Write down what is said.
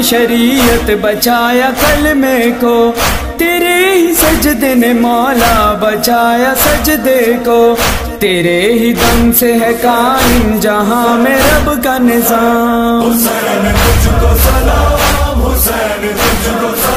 शरीयत बचाया कलमे को, तेरे ही सजदे ने मौला बचाया सजदे को। तेरे ही दम से है कायम जहां में रब का निज़ाम। हुसैन तुझको सलाम, हुसैन तुझको सलाम।